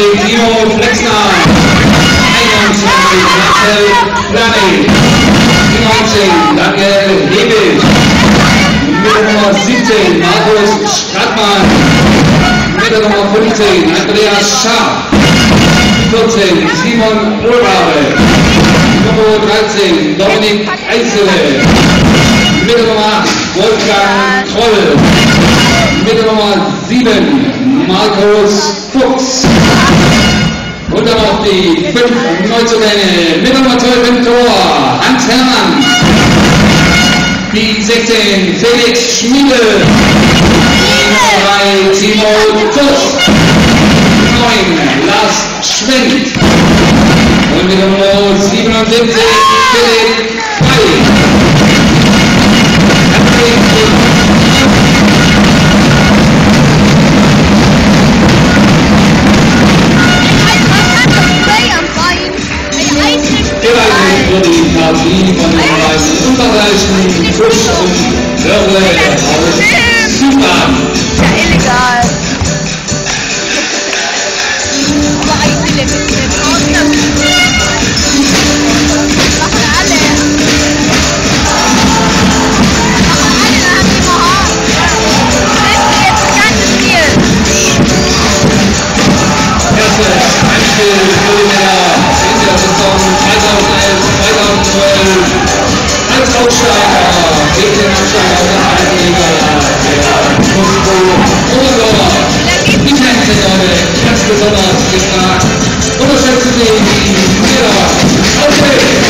Timo Flexner. 21 Marcel Planning. 19 Daniel Hebel. Mit Nummer 17 Markus Stratmann. Mit Nummer 15 Andreas Schaaf. 14 Simon Urlabe. Nummer 13 Dominik Eisele. Mit Nummer 8 Wolfgang Troll. Mit Nummer 7 Markus Fuchs. Und dann noch die 5 Neuzugänge. Mit Nummer 12 im Tor Hans Hermann. Die 16 Felix Schmiede. Die 3 Timo Tusch. 9 Lars Schwenk. Und mit Nummer 77 Philipp Bay. Die Partie von den beiden Unterreichen Fisch und Dörre aus Zypern. Ja, illegal. Aber eigentlich ist es nicht ausgegangen. Machen alle. Machen alle, dann haben die immer Haar. Das ist jetzt das ganze Spiel. Erstes Heimspiel für die Männer in der Saison 2011-2012 als Aufsteiger gegen den Absteiger aus der zweiten Liga, der Mosco Oberndorf. Die Fans sind heute ganz besonders gefragt. Unterstützen Sie die Spieler. Auf